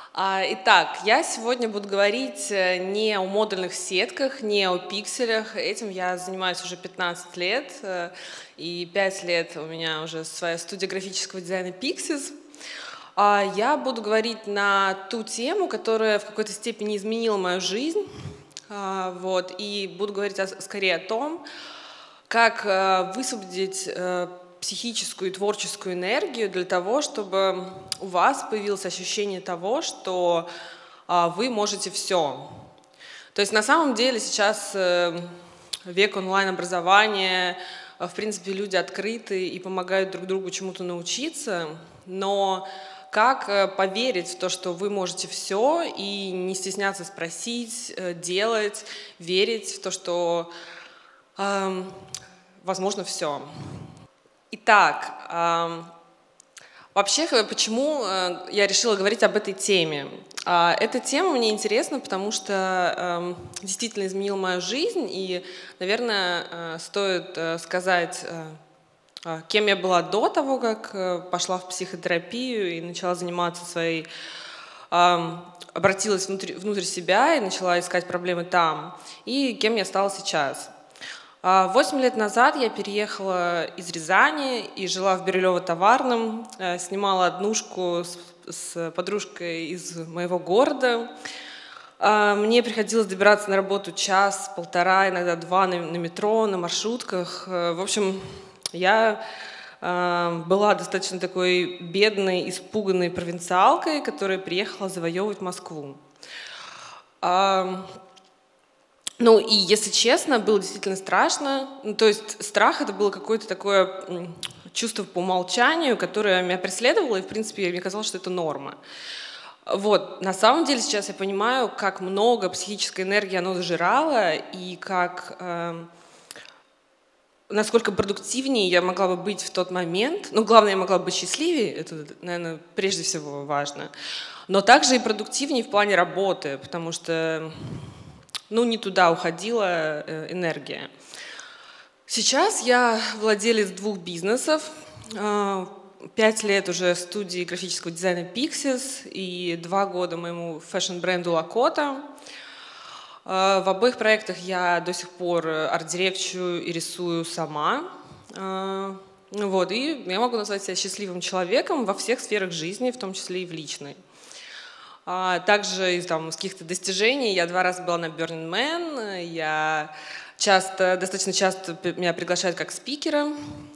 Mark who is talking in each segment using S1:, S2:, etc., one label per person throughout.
S1: Итак, я сегодня буду говорить не о модульных сетках, не о пикселях. Этим я занимаюсь уже 15 лет, и 5 лет у меня уже своя студия графического дизайна Pixis. Я буду говорить на ту тему, которая в какой-то степени изменила мою жизнь, и буду говорить скорее о том, как высвободить психическую и творческую энергию для того, чтобы у вас появилось ощущение того, что вы можете все. То есть на самом деле сейчас век онлайн-образования, в принципе, люди открыты и помогают друг другу чему-то научиться, но как поверить в то, что вы можете все, и не стесняться спросить, делать, верить в то, что возможно все. Итак, вообще, почему я решила говорить об этой теме? Эта тема мне интересна, потому что действительно изменила мою жизнь, и, наверное, стоит сказать, кем я была до того, как пошла в психотерапию и начала заниматься обратилась внутрь себя и начала искать проблемы там, и кем я стала сейчас. 8 лет назад я переехала из Рязани и жила в Бирюлево-Товарном, снимала однушку с подружкой из моего города. Мне приходилось добираться на работу час, полтора, иногда два на метро, на маршрутках. В общем, я была достаточно такой бедной, испуганной провинциалкой, которая приехала завоевывать Москву. Ну и, если честно, было действительно страшно. То есть страх — это было какое-то такое чувство по умолчанию, которое меня преследовало, и, в принципе, мне казалось, что это норма. На самом деле сейчас я понимаю, как много психической энергии оно зажирало, и насколько продуктивнее я могла бы быть в тот момент. Ну, главное, я могла бы быть счастливее, это, наверное, прежде всего важно. Но также и продуктивнее в плане работы, потому что не туда уходила энергия. Сейчас я владелец 2 бизнесов, 5 лет уже студии графического дизайна Pixis и 2 года моему фэшн-бренду Lakota. В обоих проектах я до сих пор арт-дирекчу и рисую сама. И я могу назвать себя счастливым человеком во всех сферах жизни, в том числе и в личной. Также из каких-то достижений я 2 раза была на Burning Man, я достаточно часто меня приглашают как спикера.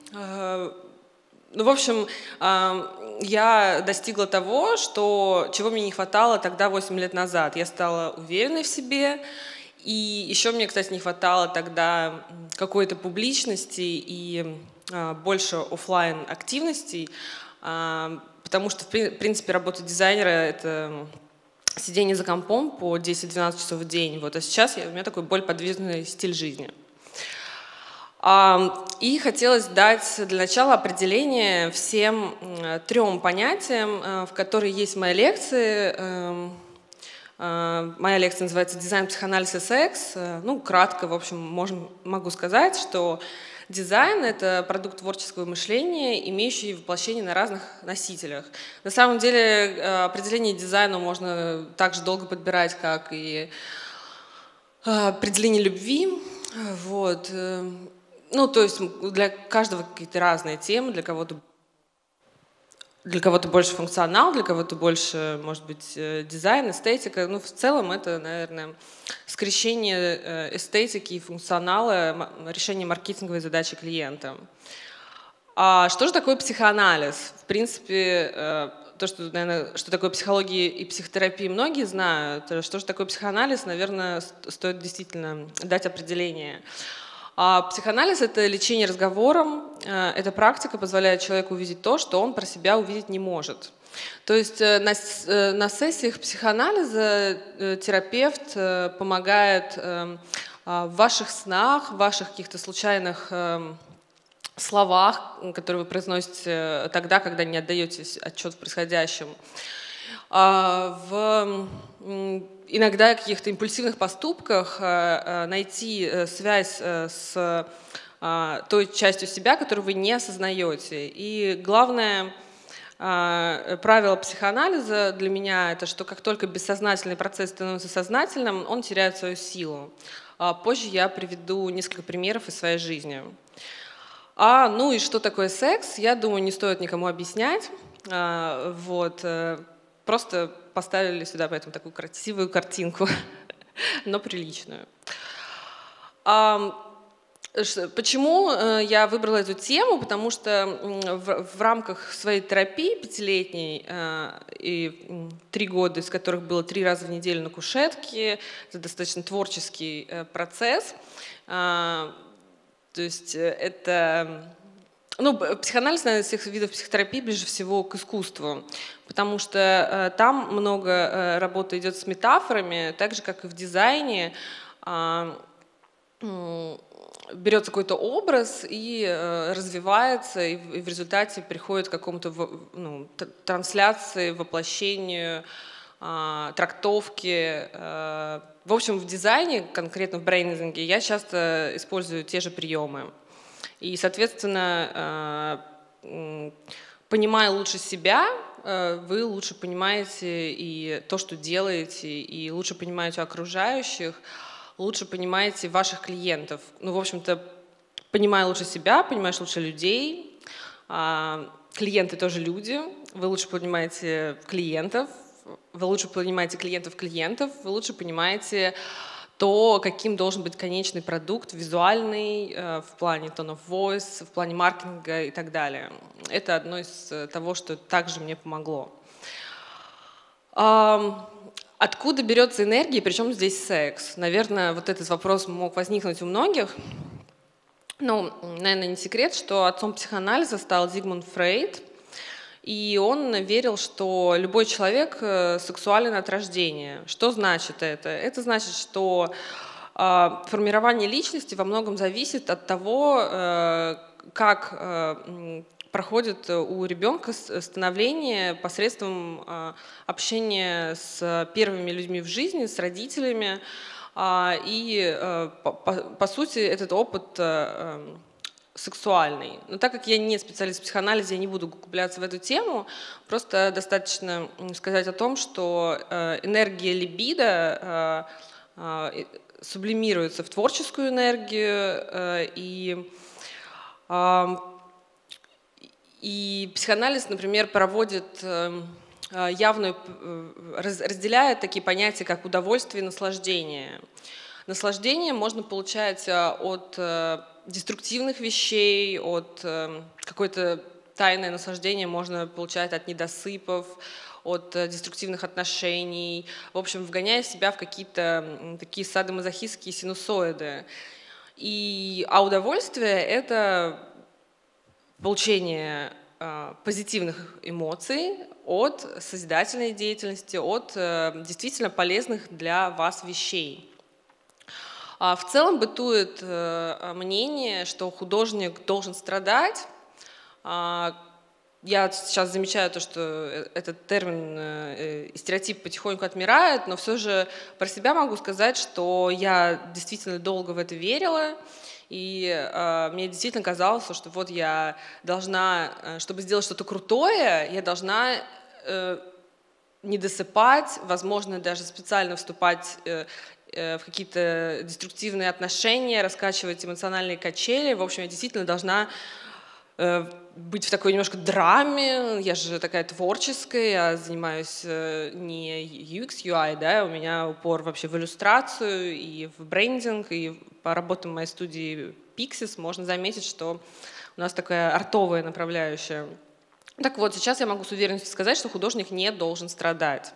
S1: В общем, я достигла того, чего мне не хватало тогда, 8 лет назад. Я стала уверенной в себе, и еще мне, кстати, не хватало тогда какой-то публичности и больше офлайн активностей, потому что, в принципе, работа дизайнера — это сидение за компом по 10-12 часов в день. А сейчас у меня такой более подвижный стиль жизни. И хотелось дать для начала определение всем 3 понятиям, в которые есть в моей лекции. Моя лекция называется «Дизайн, психоанализ и секс». Кратко, в общем, могу сказать, что дизайн — это продукт творческого мышления, имеющий воплощение на разных носителях. На самом деле определение дизайна можно так же долго подбирать, как и определение любви. То есть для каждого какие-то разные темы, для кого-то больше функционал, для кого-то больше, может быть, дизайн, эстетика. В целом это, наверное, скрещение эстетики и функционала, решение маркетинговой задачи клиента. Что же такое психоанализ? В принципе, что такое психология и психотерапия, многие знают. Что же такое психоанализ, наверное, стоит действительно дать определение. Психоанализ — это лечение разговором. Эта практика позволяет человеку увидеть то, что он про себя увидеть не может. То есть на сессиях психоанализа терапевт помогает в ваших снах, в ваших каких-то случайных словах, которые вы произносите тогда, когда не отдаете отчет в происходящем, иногда в каких-то импульсивных поступках найти связь с той частью себя, которую вы не осознаете. И главное Правило психоанализа для меня — это что как только бессознательный процесс становится сознательным, он теряет свою силу. Позже я приведу несколько примеров из своей жизни. Ну и что такое секс, я думаю, не стоит никому объяснять. Просто поставили сюда поэтому такую красивую картинку, но приличную. Почему я выбрала эту тему? Потому что в рамках своей терапии 5-летней и 3 года, из которых было 3 раза в неделю на кушетке, это достаточно творческий процесс. То есть это... психоанализ, наверное, из всех видов психотерапии ближе всего к искусству, потому что там много работы идет с метафорами, так же, как и в дизайне. Берется какой-то образ и развивается, и в результате приходит к какому-то трансляции, воплощению, трактовке. В общем, в дизайне, конкретно в брейнинге, я часто использую те же приемы. И, соответственно, понимая лучше себя, вы лучше понимаете и то, что делаете, и лучше понимаете окружающих, лучше понимаете ваших клиентов. В общем-то, понимая лучше себя, понимаешь лучше людей. Клиенты тоже люди. Вы лучше понимаете клиентов. Вы лучше понимаете клиентов. Вы лучше понимаете то, каким должен быть конечный продукт, визуальный, в плане tone of voice, в плане маркетинга и так далее. Это одно из того, что также мне помогло. Откуда берется энергия, причем здесь секс? Наверное, вот этот вопрос мог возникнуть у многих. Наверное, не секрет, что отцом психоанализа стал Зигмунд Фрейд, и он верил, что любой человек сексуален от рождения. Что значит это? Это значит, что формирование личности во многом зависит от того, как проходит у ребенка становление посредством общения с первыми людьми в жизни, с родителями. И, по сути, этот опыт сексуальный. Но так как я не специалист в психоанализе, я не буду углубляться в эту тему, просто достаточно сказать о том, что энергия либидо сублимируется в творческую энергию, и психоанализ, например, проводит явную, разделяет такие понятия, как удовольствие и наслаждение. Наслаждение можно получать от деструктивных вещей, от какое-то тайное наслаждение можно получать от недосыпов, от деструктивных отношений, в общем, вгоняя себя в какие-то такие садомазохистские синусоиды. А удовольствие — это получение позитивных эмоций от созидательной деятельности, от действительно полезных для вас вещей. В целом бытует мнение, что художник должен страдать. Я сейчас замечаю то, что этот термин и стереотип потихоньку отмирает, но все же про себя могу сказать, что я действительно долго в это верила. И мне действительно казалось, что вот я должна, чтобы сделать что-то крутое, я должна не досыпать, возможно, даже специально вступать в какие-то деструктивные отношения, раскачивать эмоциональные качели. В общем, я действительно должна быть в такой немножко драме. Я же такая творческая, я занимаюсь не UX, UI, да, у меня упор вообще в иллюстрацию и в брендинг, и по работам моей студии Pixis можно заметить, что у нас такая артовая направляющая. Так вот, сейчас я могу с уверенностью сказать, что художник не должен страдать.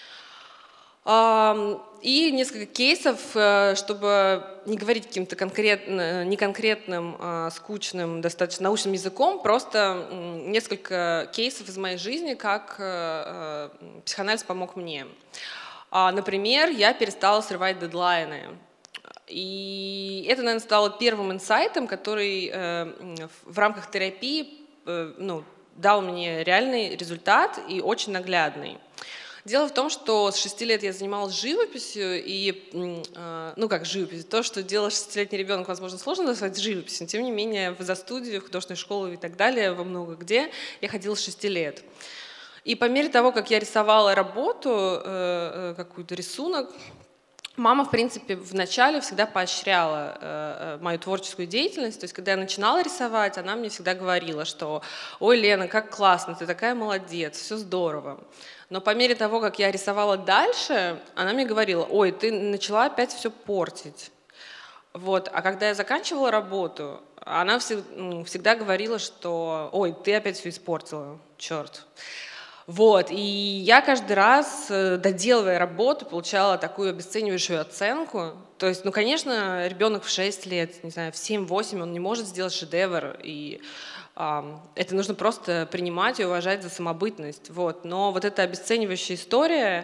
S1: И несколько кейсов, чтобы не говорить каким-то неконкретным, скучным, достаточно научным языком, просто несколько кейсов из моей жизни, как психоанализ помог мне. Например, я перестала срывать дедлайны. И это, наверное, стало первым инсайтом, который в рамках терапии дал мне реальный результат и очень наглядный. Дело в том, что с 6 лет я занималась живописью, и, ну как живопись, то, что делал 6-летний ребенок, возможно, сложно назвать живописью, но тем не менее в студии, в художественной школе и так далее, во много где я ходила с 6 лет. И по мере того, как я рисовала работу, какой-то рисунок, мама, в принципе, вначале всегда поощряла мою творческую деятельность. То есть, когда я начинала рисовать, она мне всегда говорила, что «Ой, Лена, как классно, ты такая молодец, все здорово». Но по мере того, как я рисовала дальше, она мне говорила: «Ой, ты начала опять все портить». Вот. А когда я заканчивала работу, она всегда говорила, что «Ой, ты опять все испортила, черт». Вот, и я каждый раз, доделывая работу, получала такую обесценивающую оценку. То есть, ну, конечно, ребенок в 6 лет, не знаю, в 7-8, он не может сделать шедевр, и это нужно просто принимать и уважать за самобытность. Вот. Но вот эта обесценивающая история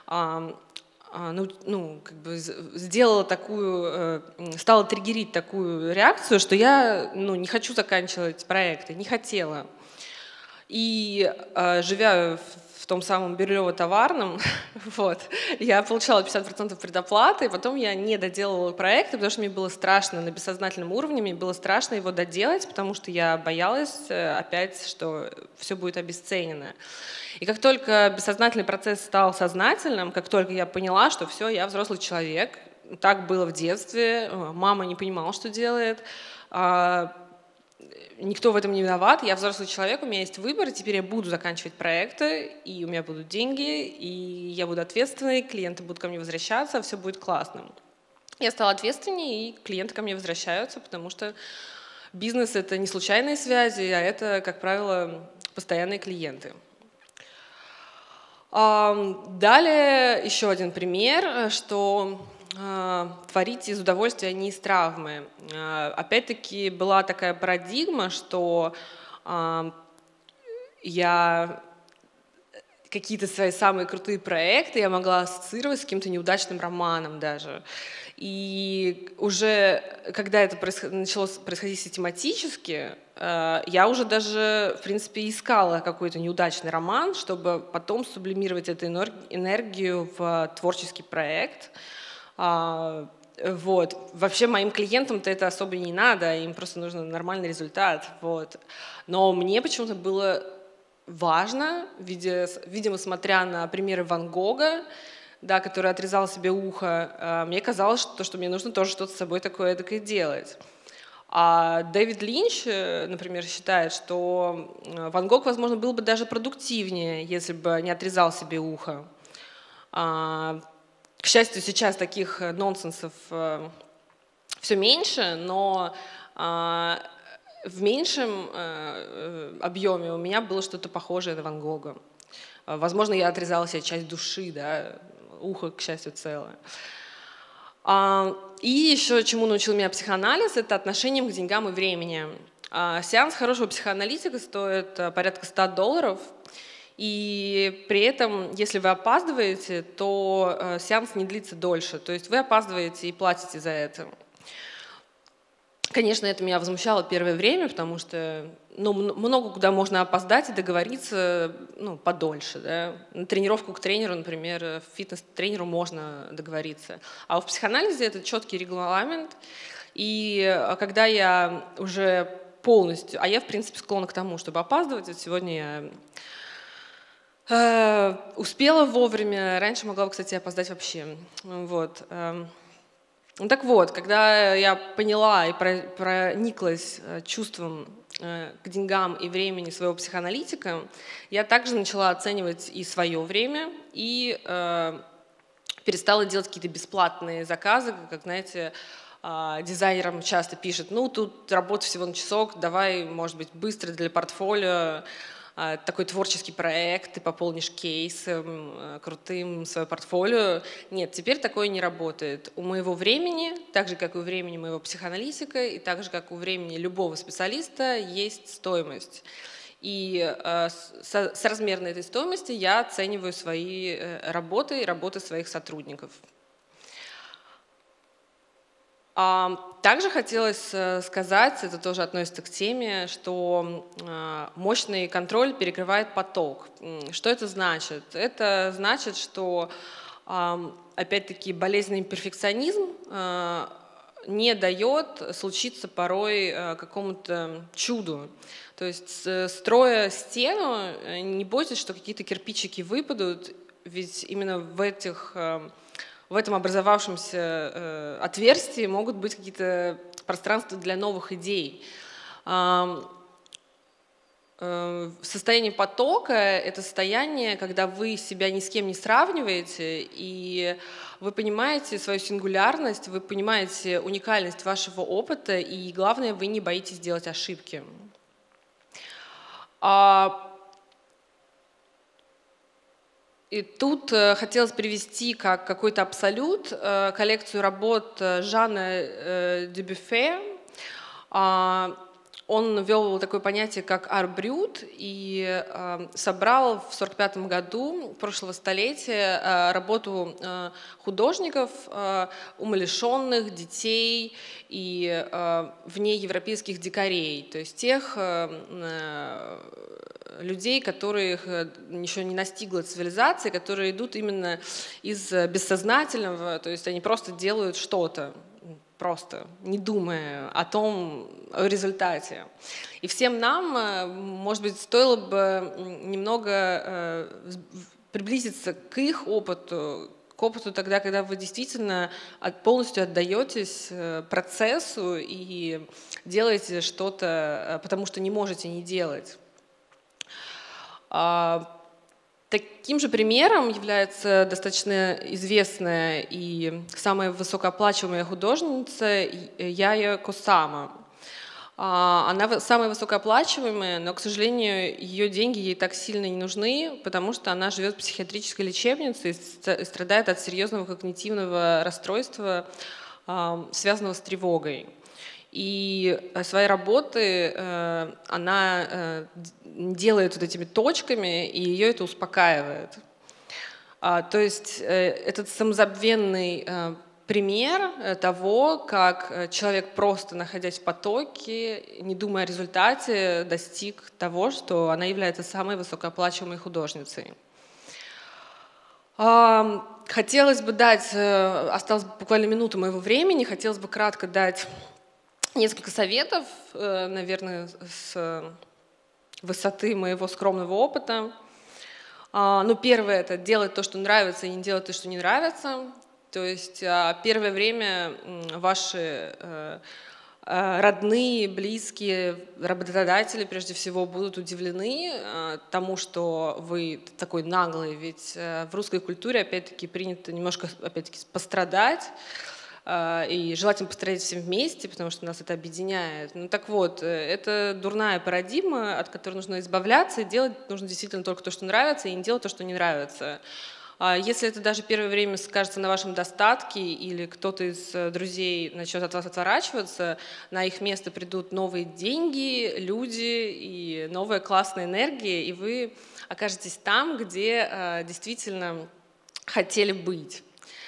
S1: как бы сделала такую, стала триггерить такую реакцию, что я не хочу заканчивать проекты, не хотела. И живя в том самом Бирюлево-Товарном, вот, я получала 50% предоплаты, и потом я не доделывала проекты, потому что мне было страшно на бессознательном уровне, мне было страшно его доделать, потому что я боялась опять, что все будет обесценено. И как только бессознательный процесс стал сознательным, как только я поняла, что все, я взрослый человек, так было в детстве, мама не понимала, что делает, никто в этом не виноват, я взрослый человек, у меня есть выбор, и теперь я буду заканчивать проекты, и у меня будут деньги, и я буду ответственной, клиенты будут ко мне возвращаться, все будет классно. Я стала ответственнее, и клиенты ко мне возвращаются, потому что бизнес — это не случайные связи, а это, как правило, постоянные клиенты. Далее еще один пример, что творить из удовольствия, а не из травмы. Опять-таки была такая парадигма, что я какие-то свои самые крутые проекты я могла ассоциировать с каким-то неудачным романом даже. И уже когда это начало происходить систематически, я уже даже, в принципе, искала какой-то неудачный роман, чтобы потом сублимировать эту энергию в творческий проект. Вот. Вообще моим клиентам-то это особо не надо, им просто нужен нормальный результат. Вот. Но мне почему-то было важно, видимо, смотря на примеры Ван Гога, да, который отрезал себе ухо, мне казалось, что мне нужно тоже что-то с собой такое эдакое делать. А Дэвид Линч, например, считает, что Ван Гог, возможно, был бы даже продуктивнее, если бы не отрезал себе ухо. К счастью, сейчас таких нонсенсов все меньше, но в меньшем объеме у меня было что-то похожее на Ван Гога. Возможно, я отрезала себе часть души, да, ухо, к счастью, целое. И еще чему научил меня психоанализ, это отношением к деньгам и времени. Сеанс хорошего психоаналитика стоит порядка $100, и при этом, если вы опаздываете, то сеанс не длится дольше, то есть вы опаздываете и платите за это. Конечно, это меня возмущало первое время, потому что много куда можно опоздать и договориться подольше. Да? На тренировку к тренеру, например, фитнес-тренеру можно договориться. А в психоанализе это четкий регламент. И когда я уже полностью... А я, в принципе, склонна к тому, чтобы опаздывать. Вот сегодня я успела вовремя. Раньше могла бы, кстати, опоздать вообще. Вот. Ну так вот, когда я поняла и прониклась чувством к деньгам и времени своего психоаналитика, я также начала оценивать и свое время, и перестала делать какие-то бесплатные заказы, как, знаете, дизайнерам часто пишут: тут работа всего на часок, давай, может быть, быстро для портфолио, такой творческий проект, ты пополнишь кейсом крутым свое портфолио. Нет, теперь такое не работает. У моего времени, так же, как и у времени моего психоаналитика, и так же, как у времени любого специалиста, есть стоимость. И соразмерно этой стоимости я оцениваю свои работы и работы своих сотрудников. Также хотелось сказать, это тоже относится к теме, что мощный контроль перекрывает поток. Что это значит? Это значит, что, опять-таки, болезненный перфекционизм не дает случиться порой какому-то чуду. То есть, строя стену, не бойтесь, что какие-то кирпичики выпадут, ведь именно в этом образовавшемся отверстии могут быть какие-то пространства для новых идей. Состояние потока – это состояние, когда вы себя ни с кем не сравниваете, и вы понимаете свою сингулярность, вы понимаете уникальность вашего опыта, и главное, вы не боитесь делать ошибки. И тут хотелось привести как какой-то абсолют коллекцию работ Жана Дюбюффе. Он ввел такое понятие, как art-brut, и собрал в 1945 году прошлого столетия работу художников, умалишенных, детей и внеевропейских дикарей, то есть тех людей, которых еще не настигла цивилизация, которые идут именно из бессознательного, то есть они просто делают что-то, просто не думая о результате. И всем нам, может быть, стоило бы немного приблизиться к их опыту, к опыту тогда, когда вы действительно полностью отдаетесь процессу и делаете что-то, потому что не можете не делать. Таким же примером является достаточно известная и самая высокооплачиваемая художница Яя Косама. Она самая высокооплачиваемая, но, к сожалению, ее деньги ей так сильно не нужны, потому что она живет в психиатрической лечебнице и страдает от серьезного когнитивного расстройства, связанного с тревогой. И свои работы она делает вот этими точками, и ее это успокаивает. То есть этот самозабвенный пример того, как человек, просто находясь в потоке, не думая о результате, достиг того, что она является самой высокооплачиваемой художницей. Хотелось бы дать, осталось буквально минуту моего времени, хотелось бы кратко дать несколько советов, наверное, с высоты моего скромного опыта. Первое – это делать то, что нравится, и не делать то, что не нравится. То есть первое время ваши родные, близкие, работодатели, прежде всего, будут удивлены тому, что вы такой наглый. Ведь в русской культуре, опять-таки, принято немножко, опять-таки, пострадать. И желательно пострадать всем вместе, потому что нас это объединяет. Ну так вот, это дурная парадигма, от которой нужно избавляться, и делать нужно действительно только то, что нравится, и не делать то, что не нравится. Если это даже первое время скажется на вашем достатке, или кто-то из друзей начнет от вас отворачиваться, на их место придут новые деньги, люди и новая классная энергия, и вы окажетесь там, где действительно хотели быть.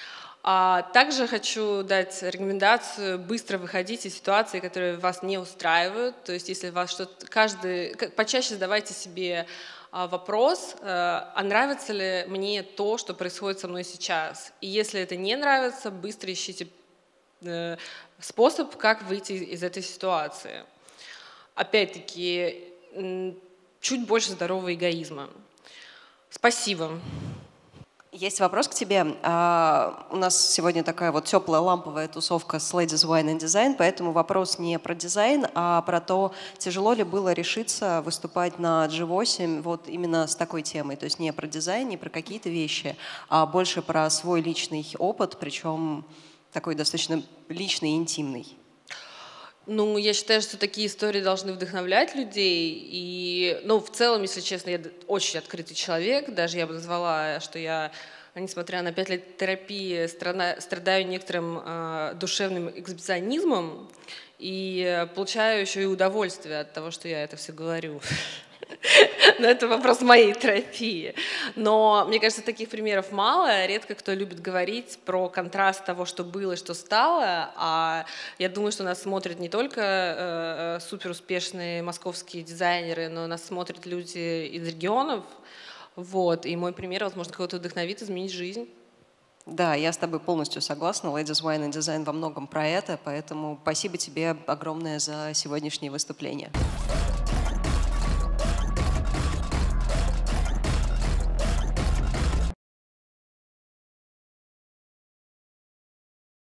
S1: Также хочу дать рекомендацию быстро выходить из ситуаций, которые вас не устраивают. То есть если вас что-то, почаще задавайте себе вопрос, а нравится ли мне то, что происходит со мной сейчас. И если это не нравится, быстро ищите способ, как выйти из этой ситуации. Опять-таки, чуть больше здорового эгоизма. Спасибо.
S2: Есть вопрос к тебе. У нас сегодня такая вот теплая ламповая тусовка с Ladies Wine and Design, поэтому вопрос не про дизайн, а про то, тяжело ли было решиться выступать на G8 вот именно с такой темой. То есть не про дизайн, не про какие-то вещи, а больше про свой личный опыт, причем такой достаточно личный и интимный.
S1: Ну, я считаю, что такие истории должны вдохновлять людей. И, в целом, если честно, я очень открытый человек. Даже я бы назвала, что я, несмотря на 5 лет терапии, страдаю некоторым душевным эксгибиционизмом и получаю еще и удовольствие от того, что я это все говорю. Но это вопрос моей терапии. Но мне кажется, таких примеров мало. Редко кто любит говорить про контраст того, что было и что стало. А я думаю, что нас смотрят не только суперуспешные московские дизайнеры, но нас смотрят люди из регионов. Вот. И мой пример, возможно, кого-то вдохновит изменить жизнь.
S2: Да, я с тобой полностью согласна. Ladies Wine and Design во многом про это, поэтому спасибо тебе огромное за сегодняшнее выступление.